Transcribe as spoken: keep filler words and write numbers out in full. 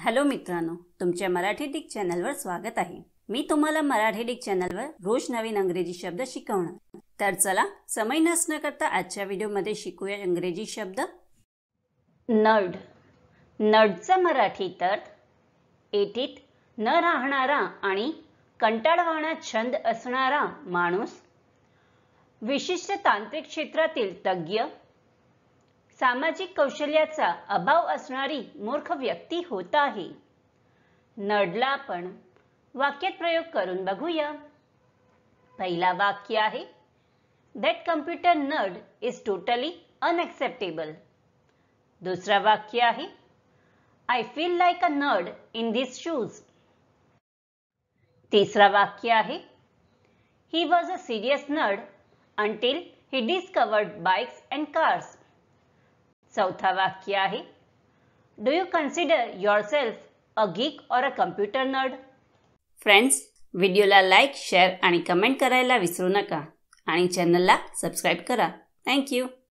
Hello मित्रांनो, तुमच्या Marathi Dick चॅनलवर स्वागत आहे। मी तुम्हाला मराठी डिक चॅनलवर रोज नवीन इंग्रजी शब्द शिकवणार। तर चला समय नष्ट न करता आजच्या व्हिडिओमध्ये शिकूया इंग्रजी शब्द। नर्ड। नर्डचा मराठी अर्थ एटीत न राहणारा आणि कंटाळवाणा छंद असणारा माणूस, विशिष्ट तांत्रिक क्षेत्रातील तज्ञ, सामाजिक कौशल्याचा अभाव असणारी मूर्ख व्यक्ती होत आहे। नर्डला आपण वाक्यात प्रयोग करून बघूया। पहिला वाक्य आहे, That computer nerd is totally unacceptable. दुसरा वाक्य आहे, I feel like a nerd in these shoes. तिसरा वाक्य आहे, He was a serious nerd until he discovered bikes and cars. चौथा वाक्य आहे, do you consider yourself a geek or a computer nerd? Friends, व्हिडिओला लाईक, शेअर आणि comment करायला विसरू नका आणि चॅनलला सबस्क्राईब करा। थँक्यू।